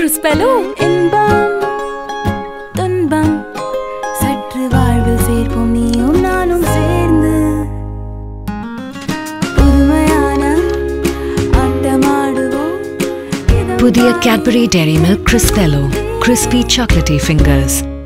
Crispello. இன்பம் துன்பம் சற்று வாழ்வில் சேர்ப்போம் நீயும் நானும் சேர்ந்து புதுமையான ஆட்டமாடுவோம். புதிய Cadbury Dairy Milk Crispello, crispy chocolatey fingers.